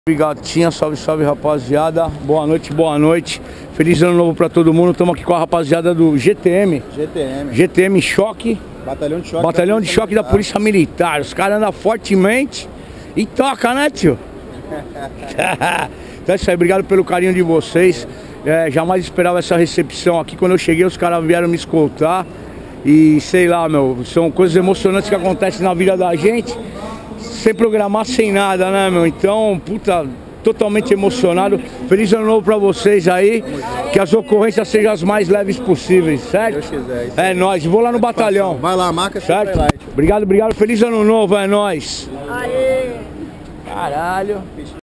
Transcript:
Gatinha, salve, salve, rapaziada. Boa noite, boa noite. Feliz ano novo pra todo mundo. Estamos aqui com a rapaziada do GTM. GTM Choque. Batalhão de Choque da Polícia Militar. Os caras andam fortemente e toca, né, tio? Então é isso aí, obrigado pelo carinho de vocês. Jamais esperava essa recepção aqui. Quando eu cheguei, os caras vieram me escoltar. E sei lá, meu, são coisas emocionantes que acontecem na vida da gente. Sem programar, sem nada, né, meu? Então, puta, totalmente emocionado. Feliz ano novo pra vocês aí. Que as ocorrências sejam as mais leves possíveis, certo? Deus quiser. É nóis. Vou lá no batalhão. Vai lá, marca, certo? Obrigado, obrigado. Feliz ano novo, é nóis. Aê! Caralho.